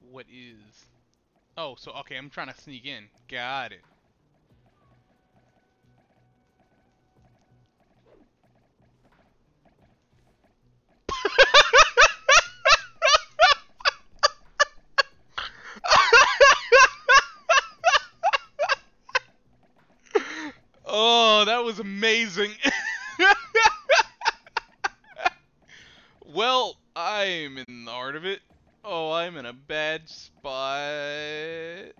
what is... Oh, so, okay, I'm trying to sneak in. Got it. Oh, that was amazing. Well, I'm in the heart of it. Oh, I'm in a bad spot.